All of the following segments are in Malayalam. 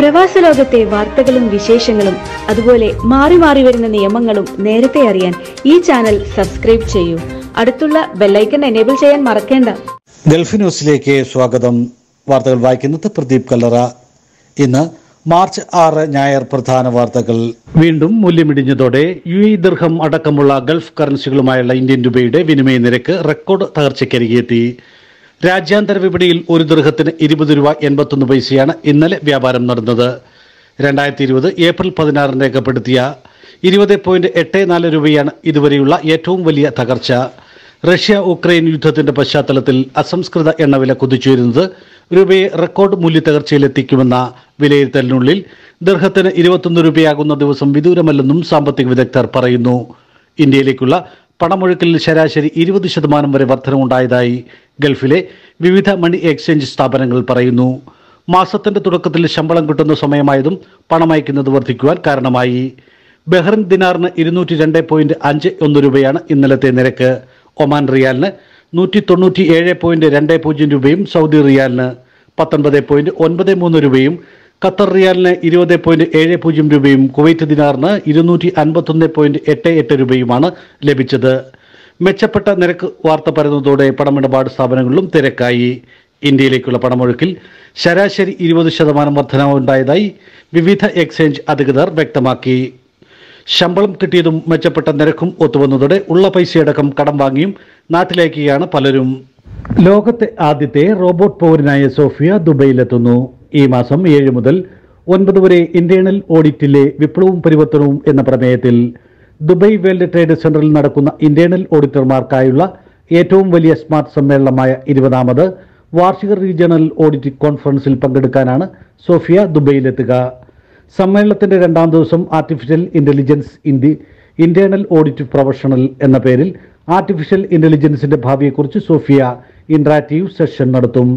പ്രവാസ ലോകത്തെ വാർത്തകളും വിശേഷങ്ങളും അതുപോലെ മാറി മാറി വരുന്ന നിയമങ്ങളും നേരത്തെ അറിയാൻ ഈ ചാനൽ സബ്സ്ക്രൈബ് ചെയ്യൂ. അടുത്തുള്ള ബെല്ലൈക്കൺ എനേബിൾ ചെയ്യാൻ മറക്കേണ്ട. ഗൾഫ് ന്യൂസിലേക്ക് സ്വാഗതം. വാർത്തകൾ വായിക്കുന്നത് പ്രദീപ് കല്ലറ. ഇന്ന് മാർച്ച് 6 ഞായർ. പ്രധാന വാർത്തകൾ. വീണ്ടും മൂല്യമിടിഞ്ഞതോടെ UAE ദിർഹം അടക്കമുള്ള ഗൾഫ് കറൻസികളുമായുള്ള ഇന്ത്യൻ രൂപയുടെ വിനിമയ നിരക്ക് റെക്കോർഡ് തകർച്ചയ്ക്കരികെത്തി. രാജ്യാന്തര വിപണിയിൽ ഒരു ദിർഹത്തിന് 20 രൂപ 81 പൈസയാണ് ഇന്നലെ വ്യാപാരം നടന്നത്. 2020 ഏപ്രിൽ 16 രേഖപ്പെടുത്തിയ 20.84 രൂപയാണ് ഇതുവരെയുള്ള ഏറ്റവും വലിയ തകർച്ച. റഷ്യ ഉക്രൈൻ യുദ്ധത്തിന്റെ പശ്ചാത്തലത്തിൽ അസംസ്കൃത എണ്ണവില കുതിച്ചുയരുന്നത് രൂപയെ റെക്കോർഡ് മൂല്യത്തകർച്ചയിലെത്തിക്കുമെന്ന വിലയിരുത്തലിനുള്ളിൽ ദിർഹത്തിന് 21 രൂപയാകുന്ന ദിവസം വിദൂരമല്ലെന്നും സാമ്പത്തിക വിദഗ്ധർ പറയുന്നു. ഇന്ത്യയിലേക്കുള്ള പണമൊഴുക്കിൽ ശരാശരി 20% വരെ വർധനവുണ്ടായതായി ഗൾഫിലെ വിവിധ മണി എക്സ്ചേഞ്ച് സ്ഥാപനങ്ങൾ പറയുന്നു. മാസത്തിന്റെ തുടക്കത്തിൽ ശമ്പളം കിട്ടുന്ന സമയമായതും പണമയക്കുന്നത് വർദ്ധിക്കുവാൻ കാരണമായി. ബഹ്റിൻ ദിനാറിന് 202.51 രൂപയാണ് ഇന്നലത്തെ നിരക്ക്. ഒമാൻ റിയാലിന് 197.20 രൂപയും സൗദി റിയാലിന് 19.93 രൂപയും ഖത്തർ റിയാലിന് 20.70 രൂപയും കുവൈറ്റ് ദിനാറിന് 251.88 രൂപയുമാണ് ലഭിച്ചത്. മെച്ചപ്പെട്ട നിരക്ക് വാർത്ത പരന്നതോടെ പണമിടപാട് സ്ഥാപനങ്ങളിലും തിരക്കായി. ഇന്ത്യയിലേക്കുള്ള പണമൊഴുക്കിൽ ശരാശരി 20% വർധനവുണ്ടായതായി വിവിധ എക്സ്ചേഞ്ച് അധികൃതർ വ്യക്തമാക്കി. ശമ്പളം കിട്ടിയതും മെച്ചപ്പെട്ട നിരക്കും ഒത്തുവന്നതോടെ ഉള്ള പൈസയടക്കം കടം വാങ്ങിയും നാട്ടിലേക്കാണ് പലരും. ലോകത്തെ ആദ്യത്തെ റോബോട്ട് പൗരനായ സോഫിയ ദുബൈയിലെത്തുന്നു. ഈ മാസം 7 മുതൽ 9 വരെ ഇന്റേണൽ ഓഡിറ്റിലെ വിപ്ലവവും പരിവർത്തനവും എന്ന പ്രമേയത്തിൽ ദുബൈ വേൾഡ് ട്രേഡ് സെന്ററിൽ നടക്കുന്ന ഇന്റേണൽ ഓഡിറ്റർമാർക്കായുള്ള ഏറ്റവും വലിയ സ്മാർട്ട് സമ്മേളനമായ 20ാമത് വാർഷിക റീജിയണൽ ഓഡിറ്റ് കോൺഫറൻസിൽ പങ്കെടുക്കാനാണ് സോഫിയ ദുബൈയിലെത്തുക. സമ്മേളനത്തിന്റെ 2ാം ദിവസം artificial intelligence internal audit professional എന്ന പേരിൽ ആർട്ടിഫിഷ്യൽ ഇന്റലിജൻസിന്റെ ഭാവിയെക്കുറിച്ച് സോഫിയ ഇന്ററാക്റ്റീവ് സെഷൻ നടത്തും.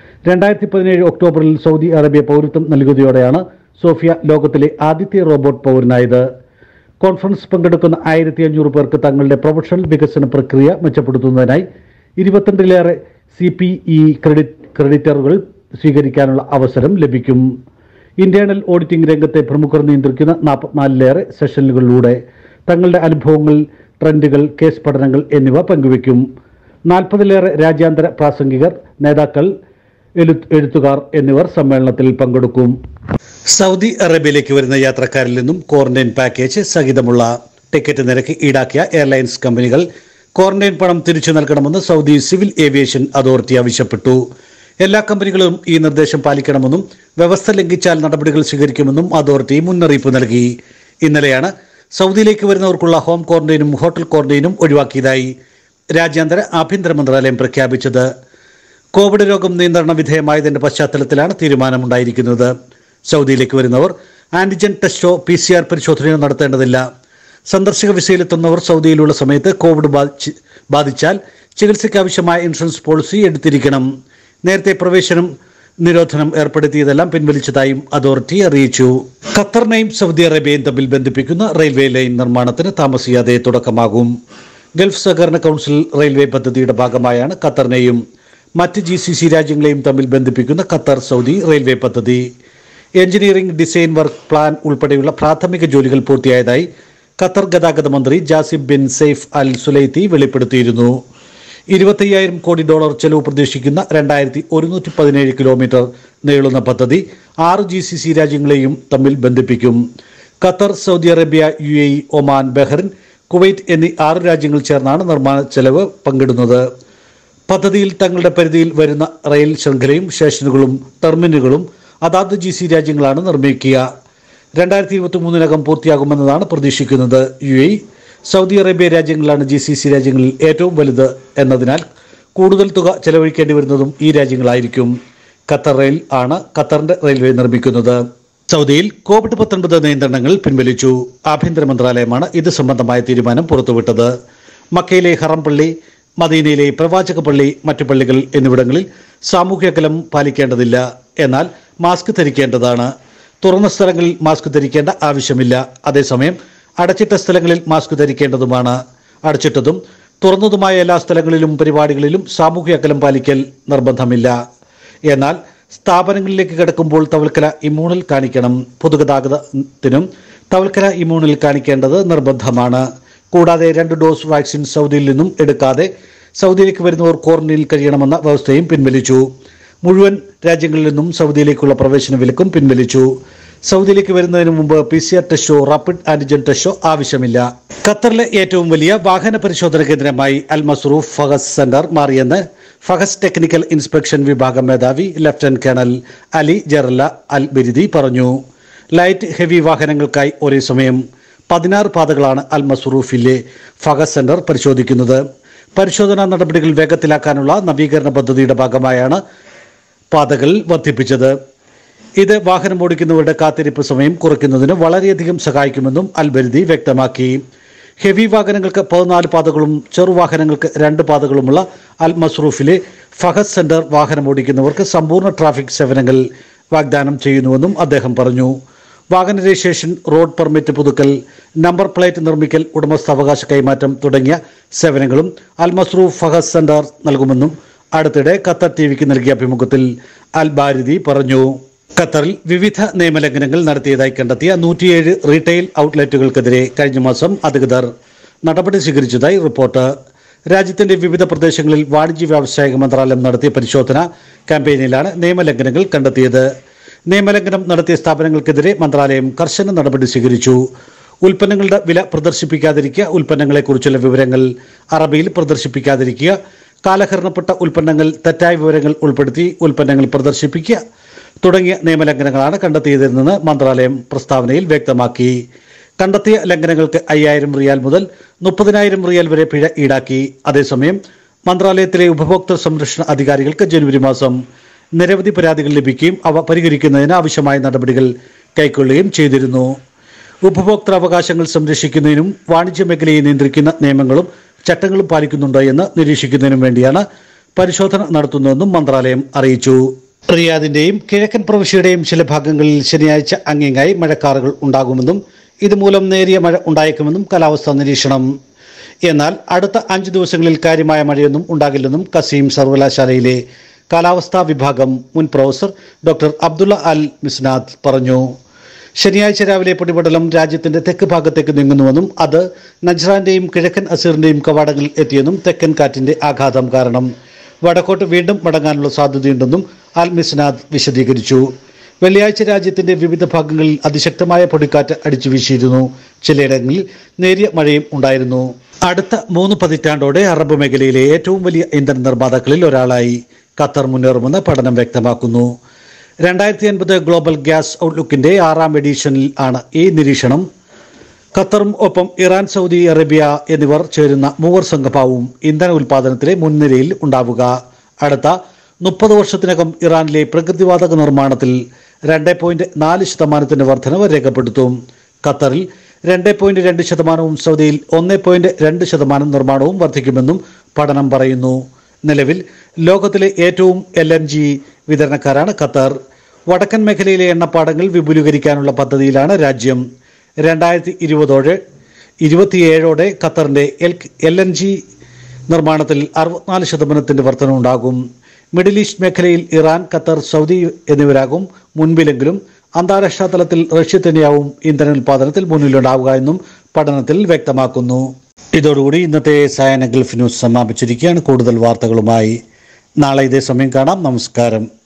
2017 ഒക്ടോബറിൽ സൗദി അറേബ്യ പൗരത്വം നൽകിയതോടെയാണ് സോഫിയ ലോകത്തിലെ ആദ്യത്തെ റോബോട്ട് പൗരനായത്. കോൺഫറൻസ് പങ്കെടുക്കുന്ന 1500 പേർക്ക് തങ്ങളുടെ പ്രൊഫഷണൽ വികസന പ്രക്രിയ മെച്ചപ്പെടുത്തുന്നതിനായി 22ലേറെ CPE ക്രെഡിറ്ററുകൾ സ്വീകരിക്കാനുള്ള അവസരം ലഭിക്കും. ഇന്റേണൽ ഓഡിറ്റിംഗ് രംഗത്തെ പ്രമുഖർ നിയന്ത്രിക്കുന്ന 44ലേറെ സെഷനുകളിലൂടെ തങ്ങളുടെ അനുഭവങ്ങൾ, ട്രെൻഡുകൾ, കേസ് പഠനങ്ങൾ എന്നിവ പങ്കുവയ്ക്കും. 40ലേറെ രാജ്യാന്തര പ്രാസംഗികർ, നേതാക്കൾ, എഴുത്തുകാർ എന്നിവർ സമ്മേളനത്തിൽ പങ്കെടുക്കും. സൗദി അറേബ്യയിലേക്ക് വരുന്ന യാത്രക്കാരിൽ നിന്നും ക്വാറന്റൈൻ പാക്കേജ് സഹിതമുള്ള ടിക്കറ്റ് നിരക്ക് ഈടാക്കിയ എയർലൈൻസ് കമ്പനികൾ ക്വാറന്റൈൻ പണം തിരിച്ചു നൽകണമെന്ന് സൗദി സിവിൽ ഏവിയേഷൻ അതോറിറ്റി ആവശ്യപ്പെട്ടു. എല്ലാ കമ്പനികളും ഈ നിർദ്ദേശം പാലിക്കണമെന്നും വ്യവസ്ഥ ലംഘിച്ചാൽ നടപടികൾ സ്വീകരിക്കുമെന്നും അതോറിറ്റി മുന്നറിയിപ്പ് നൽകി. ഇന്നലെയാണ് സൗദിയിലേക്ക് വരുന്നവർക്കുള്ള ഹോം ക്വാറന്റൈനും ഹോട്ടൽ ക്വാറന്റൈനും ഒഴിവാക്കിയതായി രാജ്യാന്തര ആഭ്യന്തര മന്ത്രാലയം പ്രഖ്യാപിച്ചത്. കോവിഡ് രോഗം നിയന്ത്രണ വിധേയമായതിന്റെ പശ്ചാത്തലത്തിലാണ് തീരുമാനമുണ്ടായിരിക്കുന്നത്. സൗദിയിലേക്ക് വരുന്നവർ ആന്റിജൻ ടെസ്റ്റോ PCR പരിശോധനയോ നടത്തേണ്ടതില്ല. സന്ദർശക വിസയിലെത്തുന്നവർ സൗദിയിലുള്ള സമയത്ത് കോവിഡ് ബാധിച്ചാൽ ചികിത്സയ്ക്കാവശ്യമായ ഇൻഷുറൻസ് പോളിസി എടുത്തിരിക്കണം. നേരത്തെ പ്രവേശനം നിരോധനം ഏർപ്പെടുത്തിയതെല്ലാം പിൻവലിച്ചതായും അതോറിറ്റി അറിയിച്ചു. ഖത്തറിനെയും സൗദി അറേബ്യയും തമ്മിൽ ബന്ധിപ്പിക്കുന്ന റെയിൽവേ ലൈൻ നിർമ്മാണത്തിന് താമസിയാതെ തുടക്കമാകും. ഗൾഫ് സഹകരണ കൗൺസിൽ റെയിൽവേ പദ്ധതിയുടെ ഭാഗമായാണ് ഖത്തറിനെയും മറ്റ് GCC രാജ്യങ്ങളെയും തമ്മിൽ ബന്ധിപ്പിക്കുന്ന ഖത്തർ സൗദി റെയിൽവേ പദ്ധതി. എഞ്ചിനീയറിംഗ്, ഡിസൈൻ വർക്ക്, പ്ലാൻ ഉൾപ്പെടെയുള്ള പ്രാഥമിക ജോലികൾ പൂർത്തിയായതായി ഖത്തർ ഗതാഗത മന്ത്രി Jassim bin Saif Al Sulaiti വെളിപ്പെടുത്തിയിരുന്നു. $25,000 കോടി ചെലവ് പ്രതീക്ഷിക്കുന്ന 2117 കിലോമീറ്റർ നീളുന്ന പദ്ധതി 6 GCC രാജ്യങ്ങളെയും തമ്മിൽ ബന്ധിപ്പിക്കും. Qatar, Saudi Arabia, UAE, Oman, Bahrain, Kuwait എന്നീ 6 രാജ്യങ്ങൾ ചേർന്നാണ് നിർമ്മാണ ചെലവ് പങ്കിടുന്നത്. പദ്ധതിയിൽ തങ്ങളുടെ പരിധിയിൽ വരുന്ന റെയിൽ ശൃംഖലയും സ്റ്റേഷനുകളും ടെർമിനലുകളും അതാത് GCC രാജ്യങ്ങളാണ് നിർമ്മിക്കുക. 2023 പൂർത്തിയാകുമെന്നതാണ് പ്രതീക്ഷിക്കുന്നത്. UAE, സൗദി അറേബ്യ രാജ്യങ്ങളാണ് GCC രാജ്യങ്ങളിൽ ഏറ്റവും വലുത് എന്നതിനാൽ കൂടുതൽ തുക ചെലവഴിക്കേണ്ടി വരുന്നതും ഈ രാജ്യങ്ങളായിരിക്കും. ഖത്തർ റെയിൽ ആണ് ഖത്തറിന്റെ റെയിൽവേ നിർമ്മിക്കുന്നത്. സൗദിയിൽ COVID-19 നിയന്ത്രണങ്ങൾ പിൻവലിച്ചു. ആഭ്യന്തര മന്ത്രാലയമാണ് ഇത് സംബന്ധമായ തീരുമാനം പുറത്തുവിട്ടത്. മക്കയിലെ ഹറം പള്ളി, മദീനയിലെ പ്രവാചക പള്ളി, മറ്റു പള്ളികൾ എന്നിവിടങ്ങളിൽ സാമൂഹ്യ അകലം പാലിക്കേണ്ടതില്ല. എന്നാൽ മാസ്ക് ധരിക്കേണ്ടതാണ്. തുറന്ന സ്ഥലങ്ങളിൽ മാസ്ക് ധരിക്കേണ്ട ആവശ്യമില്ല. അതേസമയം അടച്ചിട്ട സ്ഥലങ്ങളിൽ മാസ്ക് ധരിക്കേണ്ടതുമാണ്. അടച്ചിട്ടതും തുറന്നതുമായ എല്ലാ സ്ഥലങ്ങളിലും പരിപാടികളിലും സാമൂഹ്യ അകലം പാലിക്കൽ നിർബന്ധമില്ല. എന്നാൽ സ്ഥാപനങ്ങളിലേക്ക് കടക്കുമ്പോൾ തവൽക്കല ഇമ്മ്യൂണിൽ കാണിക്കണം. പൊതുഗതാഗതത്തിനും തവൽക്കല ഇമ്മ്യൂണിൽ കാണിക്കേണ്ടത് നിർബന്ധമാണ്. കൂടാതെ 2 ഡോസ് വാക്സിൻ സൗദിയിൽ നിന്നും എടുക്കാതെ സൗദിയിലേക്ക് വരുന്നവർ ക്വാറന്റൈനിൽ കഴിയണമെന്ന വ്യവസ്ഥയും പിൻവലിച്ചു. മുഴുവൻ രാജ്യങ്ങളിൽ നിന്നും സൗദിയിലേക്കുള്ള പ്രവേശന വിലക്കും പിൻവലിച്ചു. സൗദിയിലേക്ക് വരുന്നതിന് മുമ്പ് PCR ടെസ്റ്റോ റാപ്പിഡ് ആന്റിജൻ ടെസ്റ്റോ ആവശ്യമില്ല. ഖത്തറിലെ ഏറ്റവും വലിയ വാഹന പരിശോധന കേന്ദ്രമായി അൽ മസ്റൂഫ് ഫഹസ് സെന്റർ മാറിയെന്ന് ഫഹസ് ടെക്നിക്കൽ ഇൻസ്പെക്ഷൻ വിഭാഗം മേധാവി lieutenant colonel Ali Jarallah Al Biridi പറഞ്ഞു. ലൈറ്റ് ഹെവി വാഹനങ്ങൾക്കായി ഒരേ സമയം 16 പാതകളാണ് അൽ മസ്റൂഫിലെ ഫഹസ് സെന്റർ പരിശോധിക്കുന്നത്. പരിശോധനാ നടപടികൾ വേഗത്തിലാക്കാനുള്ള നവീകരണ പദ്ധതിയുടെ ഭാഗമായാണ് പാതകൾ വർദ്ധിപ്പിച്ചത്. ഇത് വാഹനം ഓടിക്കുന്നവരുടെ കാത്തിരിപ്പ് സമയം കുറയ്ക്കുന്നതിന് വളരെയധികം സഹായിക്കുമെന്നും അൽ ബിരിദി വ്യക്തമാക്കി. ഹെവി വാഹനങ്ങൾക്ക് 14 പാതകളും ചെറുവാഹനങ്ങൾക്ക് 2 പാതകളുമുള്ള അൽ മസ്റൂഫിലെ ഫഹസ് സെന്റർ വാഹനം ഓടിക്കുന്നവർക്ക് സമ്പൂർണ്ണ ട്രാഫിക് സേവനങ്ങൾ വാഗ്ദാനം ചെയ്യുന്നുവെന്നും അദ്ദേഹം പറഞ്ഞു. വാഹന രജിസ്ട്രേഷൻ, റോഡ് പെർമിറ്റ് പുതുക്കൽ, നമ്പർ പ്ലേറ്റ് നിർമ്മിക്കൽ, ഉടമസ്ഥാവകാശ കൈമാറ്റം തുടങ്ങിയ സേവനങ്ങളും അൽ മസ്റൂഫ് ഫഹസ് സെന്റർ നൽകുമെന്നും അടുത്തിടെ ഖത്തർ ടിവിക്ക് നൽകിയ അഭിമുഖത്തിൽ അൽ ബാരിദി പറഞ്ഞു. ഖത്തറിൽ വിവിധ നിയമലംഘനങ്ങൾ നടത്തിയതായി കണ്ടെത്തിയ 107 റീറ്റെയിൽ ഔട്ട്ലെറ്റുകൾക്കെതിരെ കഴിഞ്ഞ മാസം അധികൃതർ നടപടി സ്വീകരിച്ചതായി റിപ്പോർട്ട്. രാജ്യത്തിന്റെ വിവിധ പ്രദേശങ്ങളിൽ വാണിജ്യ വ്യാവസായിക മന്ത്രാലയം നടത്തിയ പരിശോധന ക്യാമ്പയിനിലാണ് നിയമലംഘനങ്ങൾ കണ്ടെത്തിയത്. നിയമലംഘനം നടത്തിയ സ്ഥാപനങ്ങൾക്കെതിരെ മന്ത്രാലയം കർശന നടപടി സ്വീകരിച്ചു. ഉൽപ്പന്നങ്ങളുടെ വില പ്രദർശിപ്പിക്കാതിരിക്കുക, ഉൽപ്പന്നങ്ങളെക്കുറിച്ചുള്ള വിവരങ്ങൾ അറബിയിൽ പ്രദർശിപ്പിക്കാതിരിക്കുക, കാലഹരണപ്പെട്ട ഉൽപ്പന്നങ്ങൾ തെറ്റായ വിവരങ്ങൾ ഉൾപ്പെടുത്തി ഉൽപ്പന്നങ്ങൾ പ്രദർശിപ്പിക്കുക തുടങ്ങിയ നിയമലംഘനങ്ങളാണ് കണ്ടെത്തിയതെന്ന് മന്ത്രാലയം പ്രസ്താവനയിൽ വ്യക്തമാക്കി. കണ്ടെത്തിയ ലംഘനങ്ങൾക്ക് 5000 റിയാൽ മുതൽ 30,000 റിയാൽ വരെ പിഴ ഈടാക്കി. അതേസമയം മന്ത്രാലയത്തിലെ ഉപഭോക്തൃ സംരക്ഷണ അധികാരികൾക്ക് ജനുവരി മാസം നിരവധി പരാതികൾ ലഭിക്കുകയും അവ പരിഹരിക്കുന്നതിന് ആവശ്യമായ നടപടികൾ കൈക്കൊള്ളുകയും ചെയ്തിരുന്നു. ഉപഭോക്തൃ അവകാശങ്ങൾ സംരക്ഷിക്കുന്നതിനും വാണിജ്യ മേഖലയെ നിയന്ത്രിക്കുന്ന നിയമങ്ങളും ചട്ടങ്ങളും പാലിക്കുന്നുണ്ടോ എന്ന് നിരീക്ഷിക്കുന്നതിനും വേണ്ടിയാണ് പരിശോധന നടത്തുന്നതെന്നും മന്ത്രാലയം അറിയിച്ചു. റിയാദിന്റെയും കിഴക്കൻ പ്രവിശ്യയുടെയും ചില ഭാഗങ്ങളിൽ ശനിയാഴ്ച അങ്ങിങ്ങായി മഴക്കാറുകൾ ഉണ്ടാകുമെന്നും ഇതുമൂലം നേരിയ മഴ ഉണ്ടായേക്കുമെന്നും കാലാവസ്ഥാ നിരീക്ഷണം. എന്നാൽ അടുത്ത 5 ദിവസങ്ങളിൽ കാര്യമായ മഴയൊന്നും ഉണ്ടാകില്ലെന്നും കസീം സർവകലാശാലയിലെ കാലാവസ്ഥാ വിഭാഗം മുൻ professor doctor Abdullah Al Misnad പറഞ്ഞു. ശനിയാഴ്ച രാവിലെ പൊടിപടലം രാജ്യത്തിന്റെ തെക്ക് ഭാഗത്തേക്ക് നീങ്ങുന്നുവെന്നും അത് നജ്റാന്റെയും കിഴക്കൻ അസീറിന്റെയും കവാടങ്ങളിൽ എത്തിയെന്നും തെക്കൻ കാറ്റിന്റെ ആഘാതം കാരണം വടക്കോട്ട് വീണ്ടും മടങ്ങാനുള്ള സാധ്യതയുണ്ടെന്നും അൽ മിസ്നാദ് വിശദീകരിച്ചു. വെള്ളിയാഴ്ച രാജ്യത്തിന്റെ വിവിധ ഭാഗങ്ങളിൽ അതിശക്തമായ പൊടിക്കാറ്റ് അടിച്ചു വീശിയിരുന്നു. ചിലയിടങ്ങളിൽ നേരിയ മഴയും ഉണ്ടായിരുന്നു. അടുത്ത 3 പതിറ്റാണ്ടോടെ അറബ് മേഖലയിലെ ഏറ്റവും വലിയ ഇന്ധന നിർമ്മാതാക്കളിൽ ഒരാളായി ഖത്തർ മുന്നേറുമെന്ന് പഠനം വ്യക്തമാക്കുന്നു. 2050 ഗ്ലോബൽ ഗ്യാസ് ഔട്ട്ലുക്കിന്റെ 6ാം എഡിഷനിൽ ആണ് ഈ നിരീക്ഷണം. ഖത്തറും ഒപ്പം ഇറാൻ, സൗദി അറേബ്യ എന്നിവർ ചേരുന്ന മൂവർ സംഘഭാവവും ഇന്ധന ഉൽപാദനത്തിലെ മുൻനിരയിൽ ഉണ്ടാവുക. അടുത്ത 30 വർഷത്തിനകം ഇറാനിലെ പ്രകൃതിവാതക നിർമ്മാണത്തിൽ 2.4% വർധനവ് രേഖപ്പെടുത്തും. ഖത്തറിൽ 2.2%, സൗദിയിൽ 1.2% നിർമ്മാണവും വർദ്ധിക്കുമെന്നും പഠനം പറയുന്നു. നിലവിൽ ലോകത്തിലെ ഏറ്റവും LNG വിതരണക്കാരാണ് ഖത്തർ. വടക്കൻ മേഖലയിലെ എണ്ണപ്പാടങ്ങൾ വിപുലീകരിക്കാനുള്ള പദ്ധതിയിലാണ് രാജ്യം. 2027ഓടെ ഖത്തറിന്റെ LNG നിർമ്മാണത്തിൽ 64% വർധനവുണ്ടാകും. മിഡിൽ ഈസ്റ്റ് മേഖലയിൽ ഇറാൻ, ഖത്തർ, സൗദി എന്നിവരാകും മുൻപിലെങ്കിലും അന്താരാഷ്ട്ര തലത്തിൽ റഷ്യ തന്നെയാവും ഇന്ധന ഉൽപാദനത്തിൽ മുന്നിലുണ്ടാവുക എന്നും പഠനത്തിൽ വ്യക്തമാക്കുന്നു. ഇതോടുകൂടി ഇന്നത്തെ സായാഹ്ന ഗൾഫ് ന്യൂസ് സമാപിച്ചിരിക്കുകയാണ്. കൂടുതൽ വാർത്തകളുമായി നാളെ ഇതേ സമയം കാണാം. നമസ്കാരം.